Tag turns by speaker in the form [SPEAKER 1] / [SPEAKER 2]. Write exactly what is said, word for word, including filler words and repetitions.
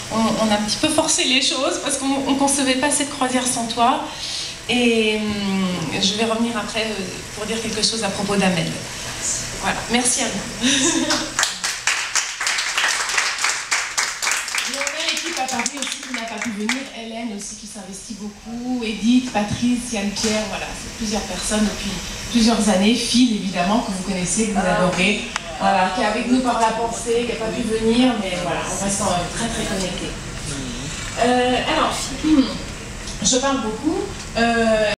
[SPEAKER 1] on, on a un petit peu forcé les choses parce qu'on ne concevait pas cette croisière sans toi. Et hum, je vais revenir après euh, pour dire quelque chose à propos d'Ahmed. Voilà, merci à vous. L'équipe à Paris aussi qui n'a pas pu venir, Hélène aussi qui s'investit beaucoup, Edith, Patrice, Yann-Pierre, voilà, c'est plusieurs personnes depuis plusieurs années, Phil évidemment que vous connaissez, que vous adorez, voilà, qui est avec nous par la pensée, qui n'a pas pu venir, mais voilà, on reste très très connectés. Euh, alors, je parle beaucoup. Euh,